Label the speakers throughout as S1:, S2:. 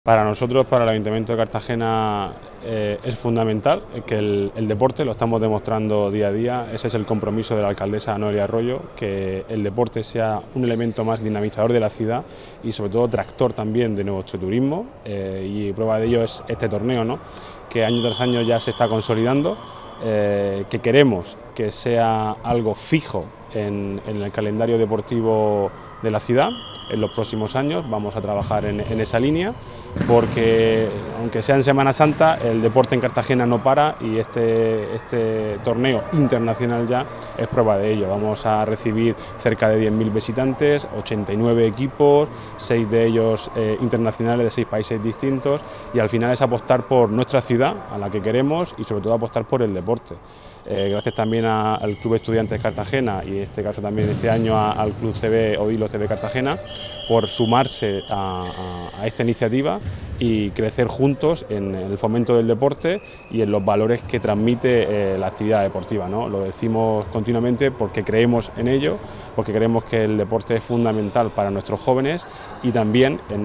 S1: Para nosotros, para el Ayuntamiento de Cartagena, es fundamental que el deporte, lo estamos demostrando día a día. Ese es el compromiso de la alcaldesa Noelia Arroyo, que el deporte sea un elemento más dinamizador de la ciudad y sobre todo tractor también de nuestro turismo, y prueba de ello es este torneo, ¿no?, que año tras año ya se está consolidando, que queremos que sea algo fijo en el calendario deportivo de la ciudad. En los próximos años vamos a trabajar en esa línea, porque aunque sea en Semana Santa, el deporte en Cartagena no para y este torneo internacional ya es prueba de ello. Vamos a recibir cerca de 10.000 visitantes, 89 equipos, 6 de ellos internacionales de 6 países distintos, y al final es apostar por nuestra ciudad, a la que queremos, y sobre todo apostar por el deporte. Gracias también al Club Estudiantes Cartagena y en este caso también este año al Club CB Odilo CB Cartagena por sumarse a esta iniciativa y crecer juntos en el fomento del deporte y en los valores que transmite la actividad deportiva, ¿no? Lo decimos continuamente porque creemos en ello, porque creemos que el deporte es fundamental para nuestros jóvenes, y también en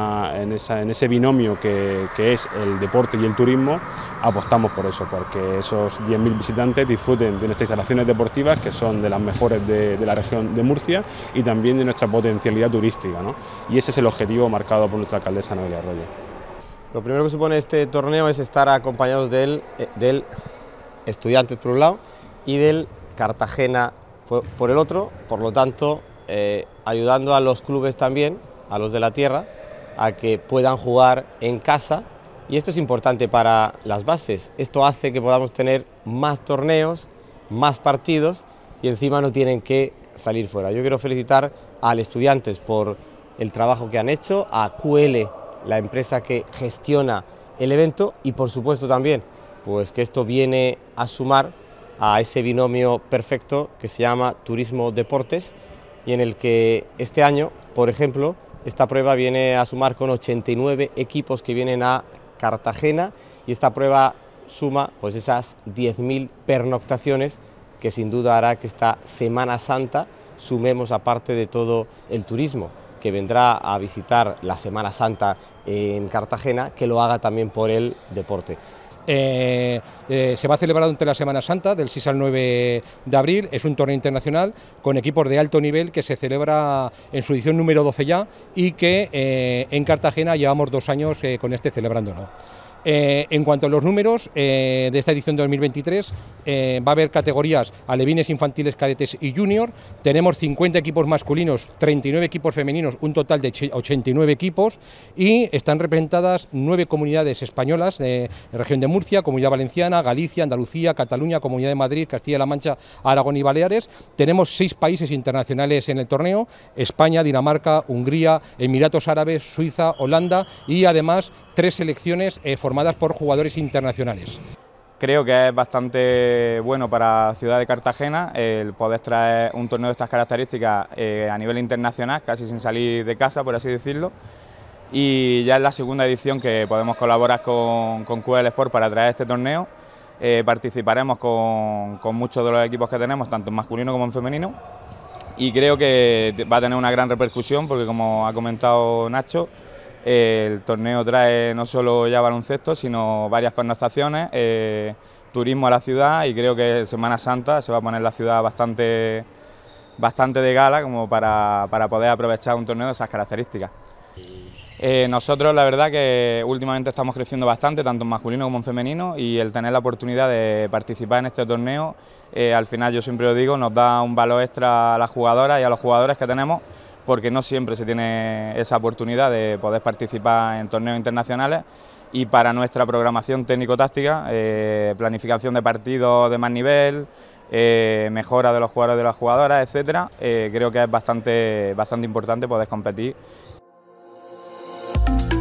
S1: ese binomio que es el deporte y el turismo apostamos por eso, porque esos 10.000 visitantes disfruten de nuestras instalaciones deportivas, que son de las mejores de la región de Murcia, y también de nuestra potencialidad turística, ¿no? Y ese es el objetivo marcado por nuestra alcaldesa Noelia Arroyo.
S2: Lo primero que supone este torneo es estar acompañados del Estudiantes por un lado y del Cartagena por el otro, por lo tanto ayudando a los clubes también, a los de la tierra, a que puedan jugar en casa, y esto es importante para las bases. Esto hace que podamos tener más torneos, más partidos, y encima no tienen que salir fuera. Yo quiero felicitar al Estudiantes por el trabajo que han hecho, a QL, la empresa que gestiona el evento, y por supuesto también pues que esto viene a sumar a ese binomio perfecto que se llama turismo-deportes, y en el que este año, por ejemplo, esta prueba viene a sumar con 89 equipos que vienen a Cartagena, y esta prueba suma pues esas 10.000 pernoctaciones que sin duda hará que esta Semana Santa sumemos, aparte de todo el turismo que vendrá a visitar la Semana Santa en Cartagena, que lo haga también por el deporte.
S3: Se va a celebrar durante la Semana Santa, del 6 al 9 de abril, es un torneo internacional con equipos de alto nivel que se celebra en su edición número 12 ya, y que en Cartagena llevamos 2 años con celebrándolo. En cuanto a los números de esta edición de 2023, va a haber categorías alevines, infantiles, cadetes y junior. Tenemos 50 equipos masculinos, 39 equipos femeninos, un total de 89 equipos, y están representadas 9 comunidades españolas de la región de Murcia, Comunidad Valenciana, Galicia, Andalucía, Cataluña, Comunidad de Madrid, Castilla-La Mancha, Aragón y Baleares. Tenemos 6 países internacionales en el torneo: España, Dinamarca, Hungría, Emiratos Árabes, Suiza, Holanda, y además 3 selecciones formadas por jugadores internacionales.
S4: Creo que es bastante bueno para la ciudad de Cartagena el poder traer un torneo de estas características a nivel internacional, casi sin salir de casa, por así decirlo, y ya es la segunda edición que podemos colaborar con QL Sport para traer este torneo. Participaremos con muchos de los equipos que tenemos, tanto en masculino como en femenino, y creo que va a tener una gran repercusión porque, como ha comentado Nacho, el torneo trae no solo ya baloncesto, sino varias pernoctaciones, turismo a la ciudad, y creo que en Semana Santa se va a poner la ciudad bastante de gala como para poder aprovechar un torneo de esas características. Nosotros la verdad que últimamente estamos creciendo bastante, tanto en masculino como en femenino, y el tener la oportunidad de participar en este torneo, al final, yo siempre lo digo, nos da un valor extra a las jugadoras y a los jugadores que tenemos, porque no siempre se tiene esa oportunidad de poder participar en torneos internacionales, y para nuestra programación técnico-táctica, planificación de partidos de más nivel, mejora de los jugadores y de las jugadoras, etcétera, creo que es bastante importante poder competir.